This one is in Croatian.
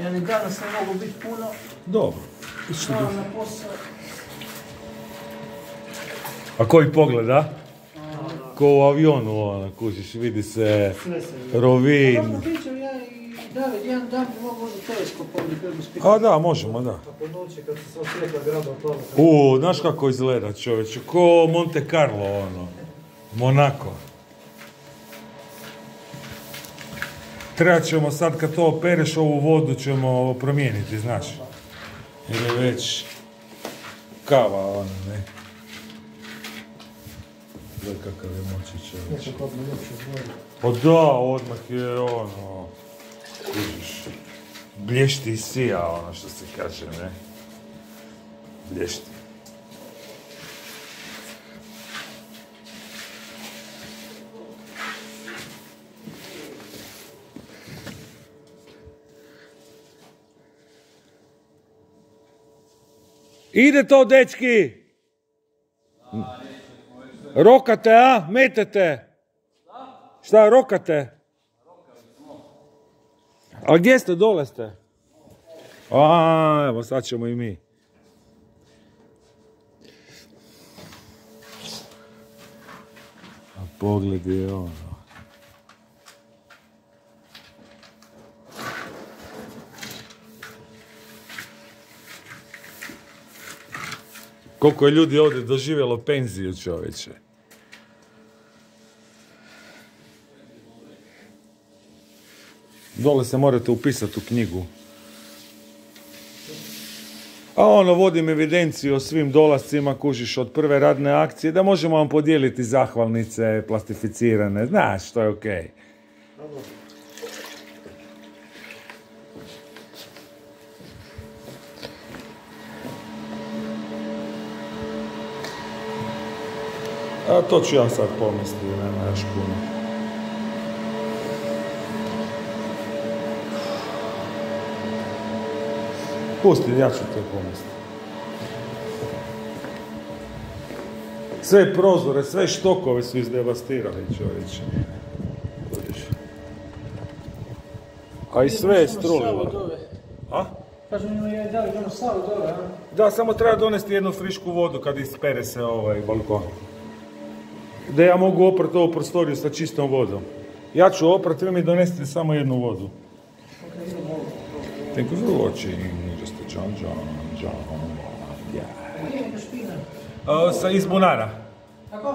Jer i danas ne mogu biti puno. Dobro. Moram na posao. A koji pogled, a? Ko u avionu, ono, kužiš, vidi se rovin. Dobro, pričam ja i David, jedan dan bi mogu uzeti teleskop ovdje kada bi spiti. A da, možemo, da. A po noći kad se sva svjetla grada oplava. Znaš kako izgleda, čovječe, ko Monte Carlo, ono, Monako. Trebat ćemo sad, kad to opereš, ovu vodu ćemo promijeniti, znaš. Jer je već kava, ono, ne. Gledaj kakav je moći čovječ. Pa da, odmah je, ono, kužiš, blješti i sija, ono što se kaže, ne. Blješti. Ide to, dečki! Rokate, a? Metete? Šta, rokate? A gdje ste, dole ste? Evo, sad ćemo i mi. A pogled je ono. Koliko je ljudi ovdje doživjelo penziju, čovječe. Dole se morate upisati u knjigu. A ono, vodim evidenciju o svim dolascima, kužiš, od prve radne akcije, da možemo vam podijeliti zahvalnice plastificirane. Znaš, to je okej. A to ću ja sad pomisliti, nema još puno. Pusti, ja ću to pomisliti. Sve prozore, sve štokove su izdevastirali, čovječe. A i sve je strulilo. A? Kažu mi je dali ono slavu dole, a? Da, samo treba donesti jednu frišku vodu kad ispere se ovaj balkon. Da ja mogu oprati ovu prostoriju sa čistom vodom. Ja ću oprati, vi mi donesite samo jednu vodu. Thank you for watching, Mr. John. Yeah. Gdje je špina? Iz bunara.